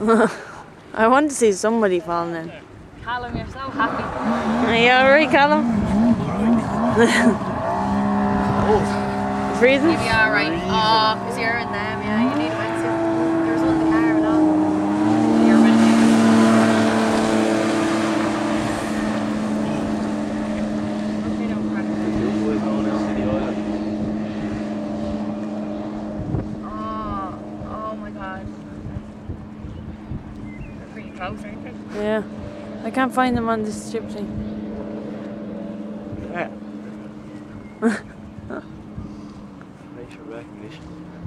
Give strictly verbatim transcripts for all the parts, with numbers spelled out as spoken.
I want to see somebody falling in. Callum, you're so happy. Are you alright, Callum? Oh. Freezing? You'll be alright. Oh, because you're in them, yeah. You need a wetsuit. There's one in the car and all. You're with me. Okay, don't cry. Oh, oh my god. They're pretty close, aren't they? Yeah. I can't find them on this strip thing. Yeah. Facial recognition.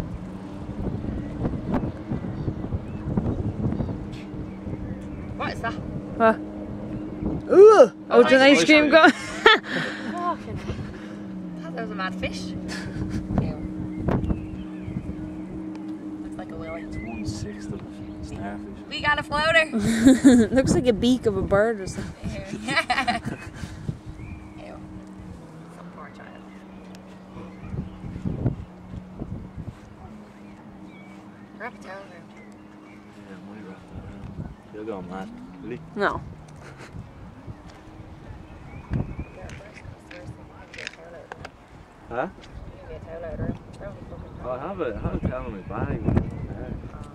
What is that? What? Ooh! Oh, it's an ice ice cream cone. Fucking. I thought that was a mad fish. Ew. Looks like a willy. It's one sixth of a starfish. We got a floater. Looks like a beak of a bird or something. Ew. Ew. Some poor child. Wrap a towel around. Yeah, I might wrap that around. You're going mad. Really? No. Huh? Give me a towel out of the room. Oh, I have a, I have a towel in my bag. Yeah.